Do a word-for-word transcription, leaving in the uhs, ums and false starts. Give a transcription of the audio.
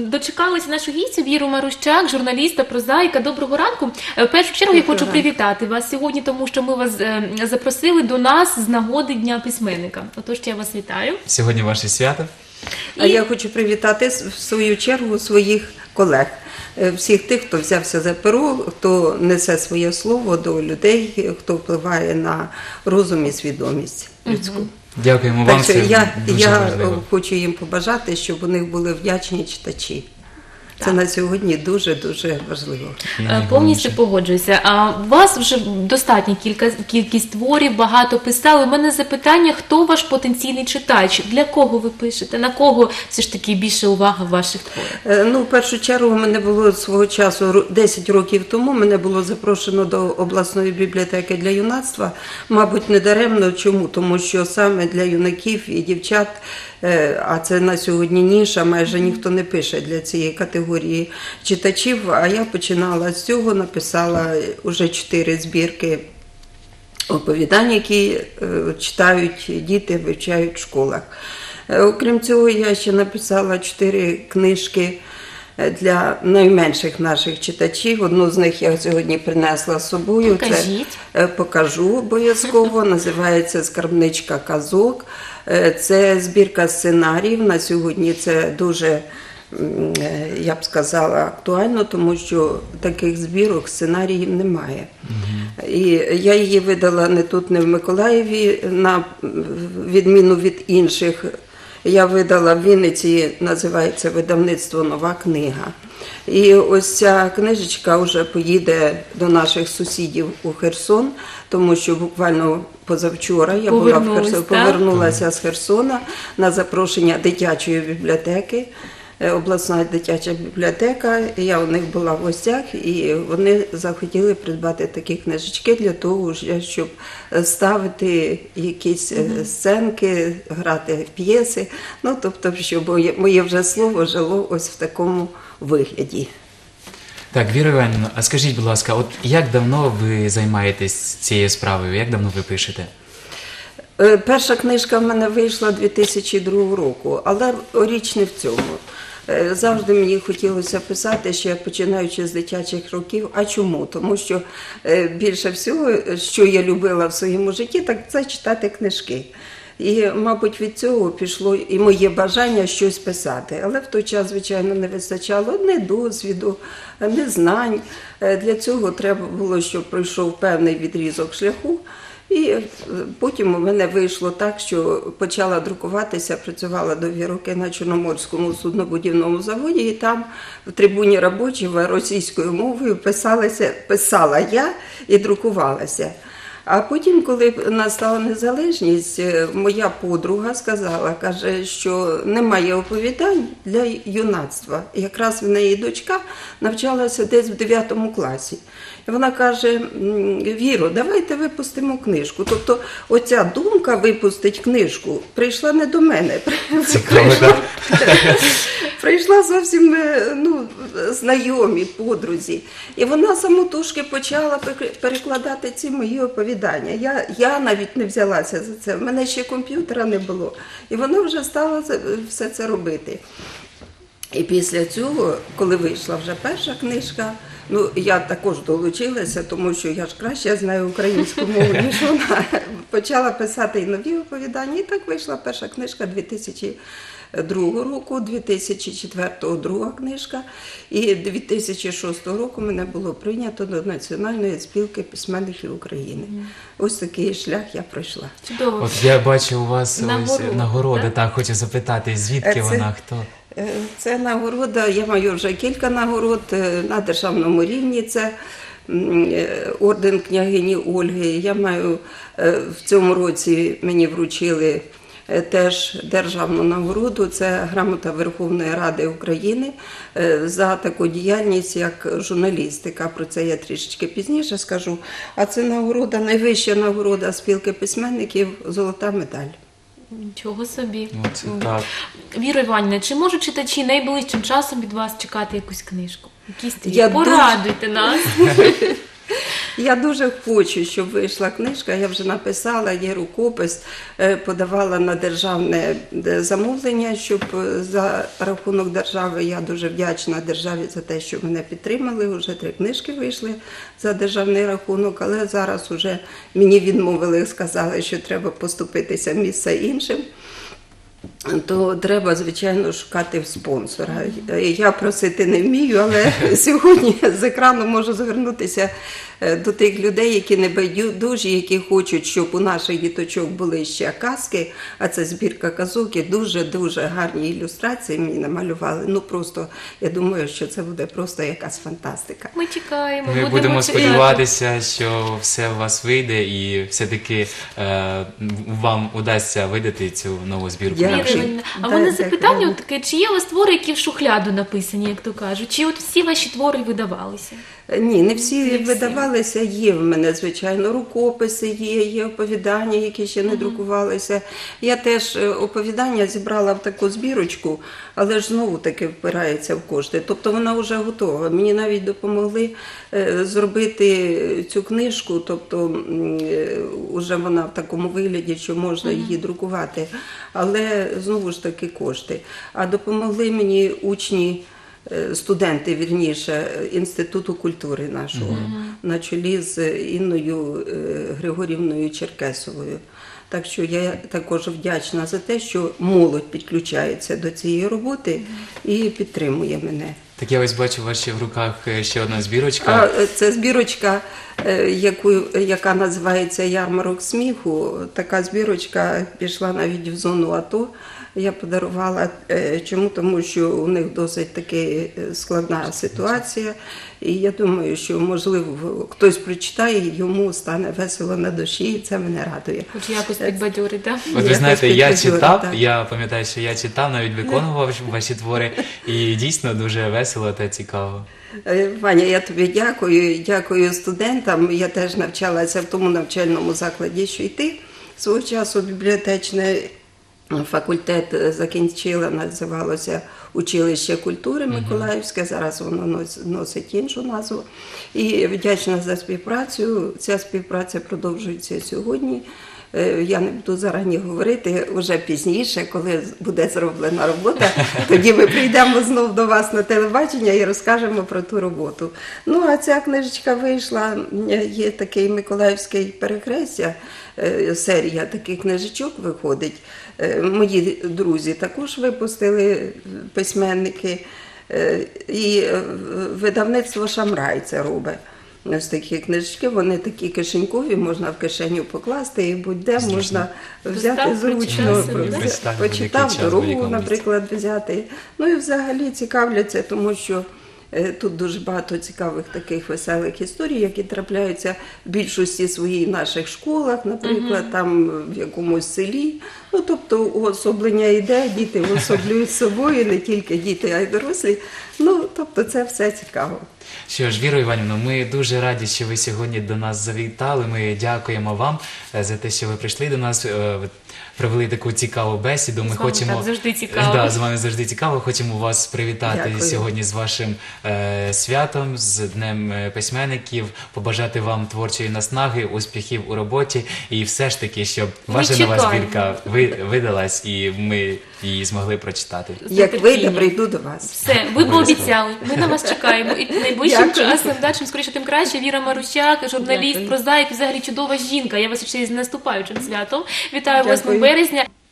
дочекалися нашу гістю Віру Марущак, журналіста, прозаїка. Доброго ранку. В першу чергу я хочу привітати вас сьогодні, тому що ми вас запросили до нас з нагоди Дня письменника. Отож, я вас вітаю. Сьогодні ваше свято. А я хочу привітати в свою чергу своїх колег, всіх тих, хто взявся за перо, хто несе своє слово до людей, хто впливає на розум і свідомість людську. Дякуємо так вам, що це я, дуже я важливо. хочу їм побажати, щоб у них були вдячні читачі. Це так. На сьогодні дуже-дуже важливо. Повністю погоджуюся. А у вас вже достатня кілька, кількість творів, багато писали. У мене запитання, хто ваш потенційний читач? Для кого ви пишете? На кого все ж таки більше уваги в ваших творах? Ну, в першу чергу, мене було свого часу, десять років тому, мене було запрошено до обласної бібліотеки для юнацтва. Мабуть, не даремно. Чому? Тому що саме для юнаків і дівчат, а це на сьогодні ніша, майже ніхто не пише для цієї категорії читачів. А я починала з цього, написала вже чотири збірки оповідань, які читають діти, вивчають в школах. Окрім цього, я ще написала чотири книжки для найменших наших читачів. Одну з них я сьогодні принесла з собою. Покажіть. Це покажу обов'язково. Називається «Скарбничка казок». Це збірка сценаріїв. На сьогодні це дуже, я б сказала, актуально, тому що таких збірок, сценаріїв немає. Mm-hmm. І я її видала не тут, не в Миколаєві, на відміну від інших. Я видала в Вінниці, називається видавництво «Нова книга». І ось ця книжечка вже поїде до наших сусідів у Херсон, тому що буквально позавчора я була в Херсоні, повернулася з Херсона на запрошення дитячої бібліотеки, обласна дитяча бібліотека. Я у них була в гостях, і вони захотіли придбати такі книжечки для того, щоб ставити якісь mm-hmm. сценки, грати п'єси. Ну, тобто, щоб моє вже слово жило ось в такому вигляді. Так, Віра Іванівна, а скажіть, будь ласка, от як давно ви займаєтесь цією справою, як давно ви пишете? Перша книжка в мене вийшла дві тисячі другого року, але річ не в цьому. Завжди мені хотілося писати, ще починаючи з дитячих років. А чому? Тому що більше всього, що я любила в своєму житті, так це читати книжки. І, мабуть, від цього пішло і моє бажання щось писати. Але в той час, звичайно, не вистачало ні досвіду, ні знань. Для цього треба було, щоб пройшов певний відрізок шляху. І потім у мене вийшло так, що почала друкуватися, працювала довгі роки на Чорноморському суднобудівному заводі, і там в трибуні робочого російською мовою писалася, писала я і друкувалася. А потім, коли настала незалежність, моя подруга сказала, каже, що немає оповідань для юнацтва. Якраз в неї дочка навчалася десь в дев'ятому класі. І вона каже: Віро, давайте випустимо книжку. Тобто оця думка випустити книжку прийшла не до мене. Цікаво, так? Прийшла зовсім ну, знайомі, подрузі. І вона самотужки почала перекладати ці мої оповідання. Я, я навіть не взялася за це, в мене ще комп'ютера не було. І вона вже стала все це робити. І після цього, коли вийшла вже перша книжка, ну, я також долучилася, тому що я ж краще знаю українську мову, ніж вона. Почала писати і нові оповідання, і так вийшла перша книжка дві тисячі другого року, дві тисячі четвертого друга книжка, і дві тисячі шостого року мене було прийнято до Національної спілки письменників України. Ось такий шлях я пройшла. Чудово. От я бачу у вас Нагород, ось нагороди, так? так? так, хочу запитати, звідки Це... вона, хто? Це нагорода, я маю вже кілька нагород на державному рівні, це орден княгині Ольги. Я маю, в цьому році мені вручили теж державну нагороду, це грамота Верховної Ради України за таку діяльність, як журналістика. Про це я трішечки пізніше скажу. А це нагорода, найвища нагорода спілки письменників, золота медаль. Нічого собі. Оце так. Віра Іванівна, чи можуть читачі найближчим часом від вас чекати якусь книжку? Якісь Я Порадуйте дуже... нас. Я дуже хочу, щоб вийшла книжка. Я вже написала, є рукопис, е, подавала на державне е, замовлення, щоб е, за рахунок держави, я дуже вдячна державі за те, що мене підтримали. Уже три книжки вийшли за державний рахунок, але зараз уже мені відмовили, сказали, що треба поступитися місце іншим. То треба, звичайно, шукати спонсора. Я просити не вмію, але сьогодні з екрану можу звернутися до тих людей, які не байдужі, які хочуть, щоб у наших діточок були ще казки, а це збірка казок і дуже-дуже гарні ілюстрації мені намалювали. Ну просто, я думаю, що це буде просто якась фантастика. Ми чекаємо, Ми будемо чекати. сподіватися, що все у вас вийде і все-таки е, вам удасться видати цю нову збірку. Дякую. Віра Іванівна, а Да, в мене дякую. запитання от таке, чи є у вас твори, які в шухляду написані, як то кажуть? Чи от всі ваші твори видавалися? Ні, не всі Не всі. видавалися, є в мене, звичайно, рукописи є, є оповідання, які ще не друкувалися. Я теж е, оповідання зібрала в таку збірочку, але ж знову таки впирається в кошти. Тобто вона вже готова. Мені навіть допомогли е, зробити цю книжку, тобто м, е, вже вона в такому вигляді, що можна її друкувати. Але знову ж таки кошти. А допомогли мені учні, е, студенти, вірніше, Інституту культури нашого, на чолі з Інною е, Григорівною Черкесовою. Так що я також вдячна за те, що молодь підключається до цієї роботи і підтримує мене. Так я ось бачу у вас ще в руках е, ще одна збірочка. А е, це збірочка, е, яку, яка називається «Ярмарок сміху». Така збірочка пішла навіть в зону АТО. Я подарувала, е, чому? Тому що у них досить таки складна ситуація. І я думаю, що, можливо, хтось прочитає, йому стане весело на душі, і це мене радує. Хоч якось підбадьорить, так? От ви Якось знаєте, я підбадьорить, читав, так. я пам'ятаю, що я читав, навіть виконував ваші твори, і дійсно дуже весело та цікаво. Е, Ваня, я тобі дякую, дякую студентам. Я теж навчалася в тому навчальному закладі, що й ти. Свого часу бібліотечний факультет закінчила, називалося Училище культури Миколаївське, зараз воно нос- носить іншу назву. І вдячна за співпрацю. Ця співпраця продовжується сьогодні. Е, Я не буду зарані говорити, вже пізніше, коли буде зроблена робота, тоді ми прийдемо знову до вас на телебачення і розкажемо про ту роботу. Ну, а ця книжечка вийшла, е, є такий Миколаївський перехрестя, е, серія таких книжечок виходить. Е, Мої друзі також випустили, е, письменники, е, і е, видавництво «Шамрай» це робить. Ось такі книжечки, вони такі кишенькові, можна в кишеню покласти і будь-де можна взяти Достав, зручно, прочитав собі, да? почитав, Будь-який час, дорогу, будь-якому наприклад, взяти. Ну і взагалі цікавляться, тому що е, тут дуже багато цікавих таких веселих історій, які трапляються в більшості своїй в наших школах, наприклад, там в якомусь селі. Ну, тобто уособлення йде, діти уособлюють собою, не тільки діти, а й дорослі. Ну, тобто це все цікаво. Що ж, Віро Іванівно, ми дуже раді, що ви сьогодні до нас завітали. Ми дякуємо вам е, за те, що ви прийшли до нас, е, провели таку цікаву бесіду. Ми З вами хочемо так завжди цікаво. Да, з вами завжди цікаво. Хочемо вас привітати Дякую. сьогодні з вашим е, святом, з Днем е, письменників, побажати вам творчої наснаги, успіхів у роботі і все ж таки, щоб Ми ваша нова чекаємо. збірка ви, видалась і ми її змогли прочитати. Як вийде, нетерпінням. прийду до вас. Все, ви пообіцяли. Ми на вас чекаємо. І найближчим Дякую. часом, да, чим скоріше, тим краще. Віра Марущак, журналіст, Дякую. прозаїк, взагалі чудова жінка. Я вас ще й з наступаючим святом. Вітаю восьмого Дякую. березня.